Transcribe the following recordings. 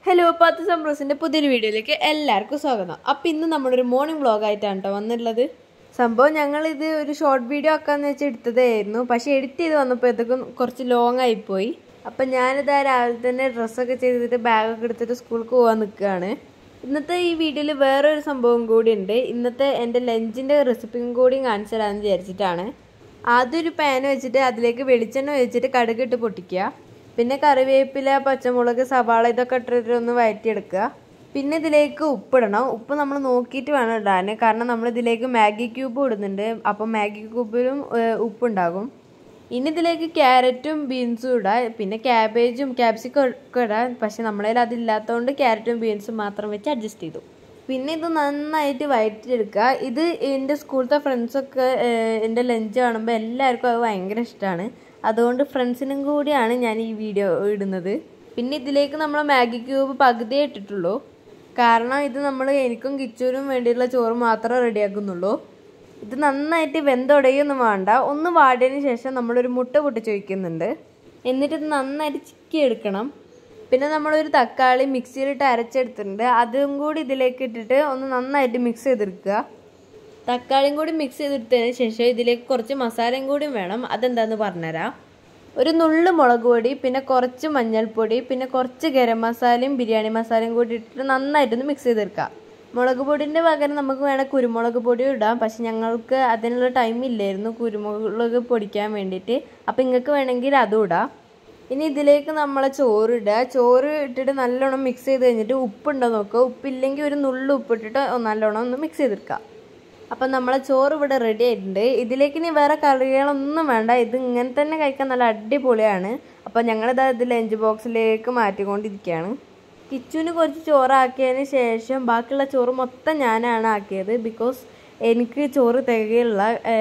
Hello, പത്ത് സംബ്രോസിൻ്റെ പുതിയൊരു വീഡിയോയിലേക്ക് എല്ലാവർക്കും സ്വാഗതം. അപ്പോൾ ഇന്ന് നമ്മളൊരു മോർണിംഗ് വ്ളോഗായിട്ടാണ് കേട്ടോ വന്നിട്ടുള്ളത്. സംഭവം ഞങ്ങളിത് ഒരു ഷോർട്ട് വീഡിയോ ആക്കാമെന്ന് വെച്ച് എടുത്തതായിരുന്നു. പക്ഷേ എഡിറ്റ് ചെയ്ത് വന്നപ്പോഴത്തേക്കും കുറച്ച് ലോങ് ആയിപ്പോയി. അപ്പം ഞാനിത് രാവിലെ തന്നെ ഡ്രസ്സൊക്കെ ചെയ്തിട്ട് ബാഗൊക്കെ എടുത്തിട്ട് സ്കൂൾക്ക് പോകാൻ നിൽക്കുകയാണ്. ഇന്നത്തെ ഈ വീഡിയോയിൽ വേറൊരു സംഭവം കൂടി ഉണ്ട്. ഇന്നത്തെ എൻ്റെ ലഞ്ചിൻ്റെ റെസിപ്പിയും കൂടി കാണിച്ചു തരാമെന്ന് വിചാരിച്ചിട്ടാണ്. ആദ്യം ഒരു പാൻ വെച്ചിട്ട് അതിലേക്ക് വെളിച്ചെണ്ണ ഒഴിച്ചിട്ട് കടുകിട്ട് പൊട്ടിക്കുക. പിന്നെ കറിവേപ്പില, പച്ചമുളക്, സവാള ഇതൊക്കെ ഇട്ടിട്ട് ഒന്ന് വഴറ്റിയെടുക്കുക. പിന്നെ ഇതിലേക്ക് ഉപ്പിടണം. ഉപ്പ് നമ്മൾ നോക്കിയിട്ട് വേണം ഇടാൻ. കാരണം നമ്മൾ ഇതിലേക്ക് മാഗി ക്യൂബ് ഇടുന്നുണ്ട്. അപ്പം മാഗി ക്യൂബിലും ഉപ്പുണ്ടാകും. ഇനി ഇതിലേക്ക് ക്യാരറ്റും ബീൻസും ഇടാം. പിന്നെ ക്യാബേജും ക്യാപ്സിക്കം ഒക്കെ ഇടാം. പക്ഷെ നമ്മളെ അതില്ലാത്തതുകൊണ്ട് ക്യാരറ്റും ബീൻസും മാത്രം വെച്ച് അഡ്ജസ്റ്റ് ചെയ്തു. പിന്നെ ഇത് നന്നായിട്ട് വഴറ്റിയെടുക്കുക. ഇത് എൻ്റെ സ്കൂളത്തെ ഫ്രണ്ട്സൊക്കെ എൻ്റെ ലഞ്ച് കാണുമ്പോൾ എല്ലാവർക്കും അത് ഭയങ്കര ഇഷ്ടമാണ്. അതുകൊണ്ട് ഫ്രണ്ട്സിനും കൂടിയാണ് ഞാൻ ഈ വീഡിയോ ഇടുന്നത്. പിന്നെ ഇതിലേക്ക് നമ്മൾ മാഗി ക്യൂബ് പകുതിയേ ഇട്ടിട്ടുള്ളൂ. കാരണം ഇത് നമ്മൾ എനിക്കും കിച്ചൂനും വേണ്ടിയിട്ടുള്ള ചോറ് മാത്രമേ റെഡിയാക്കുന്നുള്ളൂ. ഇത് നന്നായിട്ട് വെന്തുടയൊന്നും വേണ്ട. ഒന്ന് വാടിയതിന് ശേഷം നമ്മളൊരു മുട്ട പൊട്ടിച്ച് വയ്ക്കുന്നുണ്ട്. എന്നിട്ട് ഇത് നന്നായിട്ട് ചിക്കി എടുക്കണം. പിന്നെ നമ്മളൊരു തക്കാളി മിക്സിയിലിട്ട് അരച്ചെടുത്തിട്ടുണ്ട്. അതും കൂടി ഇതിലേക്ക് ഇട്ടിട്ട് ഒന്ന് നന്നായിട്ട് മിക്സ് ചെയ്തെടുക്കുക. തക്കാളിയും കൂടി മിക്സ് ചെയ്തെടുത്തതിന് ശേഷം ഇതിലേക്ക് കുറച്ച് മസാലയും കൂടി വേണം. അതെന്താണെന്ന് പറഞ്ഞുതരാം. ഒരു നുള്ളു മുളക് പൊടി, പിന്നെ കുറച്ച് മഞ്ഞൾപ്പൊടി, പിന്നെ കുറച്ച് ഗരം മസാലയും ബിരിയാണി മസാലയും കൂടി ഇട്ടിട്ട് നന്നായിട്ടൊന്ന് മിക്സ് ചെയ്തെടുക്കുക. മുളക് പൊടിൻ്റെ പകരം നമുക്ക് വേണേൽ കുരുമുളക് പൊടിയും ഇടാം. പക്ഷെ ഞങ്ങൾക്ക് അതിനുള്ള ടൈം ഇല്ലായിരുന്നു കുരുമുളക് പൊടിക്കാൻ വേണ്ടിയിട്ട്. അപ്പോൾ നിങ്ങൾക്ക് വേണമെങ്കിൽ അതും ഇടാം. ഇനി ഇതിലേക്ക് നമ്മളെ ചോറിടുക. ചോറ് ഇട്ടിട്ട് നല്ലോണം മിക്സ് ചെയ്ത് കഴിഞ്ഞിട്ട് ഉപ്പുണ്ടോ നോക്കുക. ഉപ്പില്ലെങ്കിൽ ഒരു നുള്ളു ഉപ്പിട്ടിട്ട് നല്ലോണം ഒന്ന് മിക്സ് ചെയ്തെടുക്കുക. അപ്പം നമ്മളെ ചോറ് ഇവിടെ റെഡി ആയിട്ടുണ്ട്. ഇതിലേക്ക് ഇനി വേറെ കറികളൊന്നും വേണ്ട. ഇത് ഇങ്ങനെ തന്നെ കഴിക്കാൻ നല്ല അടിപൊളിയാണ്. അപ്പോൾ ഞങ്ങളിത് ഇത് ലഞ്ച് ബോക്സിലേക്ക് മാറ്റിക്കൊണ്ടിരിക്കുകയാണ്. കിച്ചുവിന് കുറച്ച് ചോറാക്കിയതിന് ശേഷം ബാക്കിയുള്ള ചോറ് മൊത്തം ഞാനാണ് ആക്കിയത്. ബിക്കോസ് എനിക്ക് ചോറ് തികയില്ല.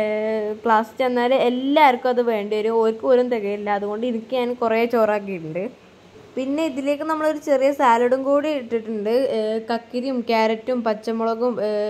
ക്ലാസ് ചെന്നാൽ എല്ലാവർക്കും അത് വേണ്ടി വരും. ഓർക്ക് പോലും തികയില്ല. അതുകൊണ്ട് എനിക്ക് ഞാൻ കുറേ ചോറാക്കിയിട്ടുണ്ട്. പിന്നെ ഇതിലേക്ക് നമ്മളൊരു ചെറിയ സാലഡും കൂടി ഇട്ടിട്ടുണ്ട്. കക്കിരിയും ക്യാരറ്റും പച്ചമുളകും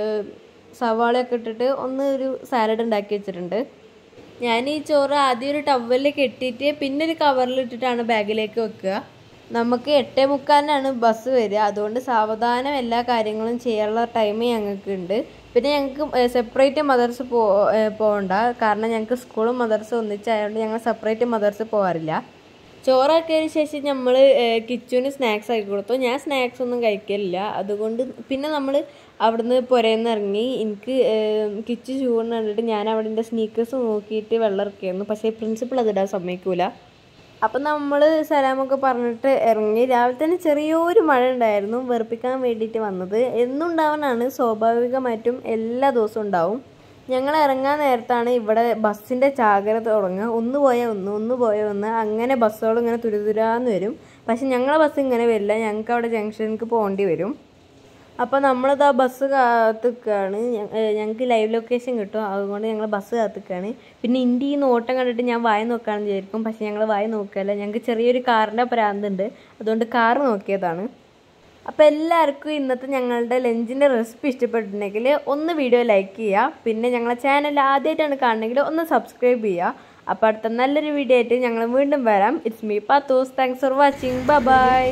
സവാളയൊക്കെ ഇട്ടിട്ട് ഒരു സാലഡ് ഉണ്ടാക്കി വെച്ചിട്ടുണ്ട്. ഞാൻ ഈ ചോറ് ആദ്യം ഒരു ടവലിൽ കെട്ടിയിട്ട് പിന്നെ ഒരു കവറിലിട്ടിട്ടാണ് ബാഗിലേക്ക് വെക്കുക. നമുക്ക് 8:45 ബസ് വരിക. അതുകൊണ്ട് സാവധാനം എല്ലാ കാര്യങ്ങളും ചെയ്യാനുള്ള ടൈം ഞങ്ങൾക്ക് ഉണ്ട്. പിന്നെ ഞങ്ങൾക്ക് സെപ്പറേറ്റ് മദർസ് പോകണ്ട. കാരണം ഞങ്ങൾക്ക് സ്കൂളും മദർസും ഒന്നിച്ചായതുകൊണ്ട് ഞങ്ങൾ സെപ്പറേറ്റ് മദർസ് പോകാറില്ല. ചോറാക്കിയതിന് ശേഷം നമ്മൾ കിച്ചുവിന് സ്നാക്സ് ആക്കി കൊടുത്തു. ഞാൻ സ്നാക്സ് ഒന്നും കഴിക്കലില്ല. അതുകൊണ്ട് പിന്നെ നമ്മൾ അവിടുന്ന് പുരയിൽനിന്ന് ഇറങ്ങി. എനിക്ക് കിച്ചു ചൂട് കണ്ടിട്ട് ഞാൻ അവിടെ എൻ്റെ സ്നീക്കേഴ്സ് നോക്കിയിട്ട് വെള്ളം ഇറക്കിയായിരുന്നു. പക്ഷേ പ്രിൻസിപ്പൾ അതിടാൻ സമ്മതിക്കൂല. അപ്പം നമ്മൾ സലാമൊക്കെ പറഞ്ഞിട്ട് ഇറങ്ങി. രാവിലെ തന്നെ ചെറിയൊരു മഴ ഉണ്ടായിരുന്നു. വെറുപ്പിക്കാൻ വേണ്ടിയിട്ട് വന്നത്. എന്നും ഉണ്ടാവാനാണ്, സ്വാഭാവികമായിട്ടും എല്ലാ ദിവസവും ഉണ്ടാവും. ഞങ്ങൾ ഇറങ്ങാൻ നേരത്താണ് ഇവിടെ ബസ്സിൻ്റെ ചാകര തുടങ്ങുക. ഒന്ന് പോയാൽ ഒന്ന് പോയാൽ ഒന്ന്, അങ്ങനെ ബസ്സുകൾ ഇങ്ങനെ തുരുതുരാന്ന് വരും. പക്ഷെ ഞങ്ങളെ ബസ് ഇങ്ങനെ വരില്ല. ഞങ്ങൾക്ക് അവിടെ ജംഗ്ഷനിലേക്ക് പോകേണ്ടി വരും. അപ്പോൾ നമ്മളിത് ആ ബസ് കാത്തുനിൽക്കുകയാണ്. ഞങ്ങൾക്ക് ലൈവ് ലൊക്കേഷൻ കിട്ടും. അതുകൊണ്ട് ഞങ്ങൾ ബസ് കാത്തുനിൽക്കുകയാണ്. പിന്നെ ഇന്ത്യ ഈ നോട്ടം കണ്ടിട്ട് ഞാൻ വായ നോക്കാമെന്ന് വിചാരിക്കും. പക്ഷെ ഞങ്ങൾ വായ നോക്കുകയല്ല. ഞങ്ങൾക്ക് ചെറിയൊരു കാറിൻ്റെ പ്രാന്തുണ്ട്. അതുകൊണ്ട് കാറ് നോക്കിയതാണ്. അപ്പോൾ എല്ലാവർക്കും ഇന്നത്തെ ഞങ്ങളുടെ ലഞ്ചിൻ്റെ റെസിപ്പി ഇഷ്ടപ്പെട്ടിട്ടുണ്ടെങ്കിൽ ഒന്ന് വീഡിയോ ലൈക്ക് ചെയ്യുക. പിന്നെ ഞങ്ങളുടെ ചാനൽ ആദ്യമായിട്ടാണ് കാണണമെങ്കിൽ ഒന്ന് സബ്സ്ക്രൈബ് ചെയ്യുക. അപ്പോൾ അടുത്ത നല്ലൊരു വീഡിയോ ആയിട്ട് ഞങ്ങൾ വീണ്ടും വരാം. It's me Pathus. Thanks for watching. By.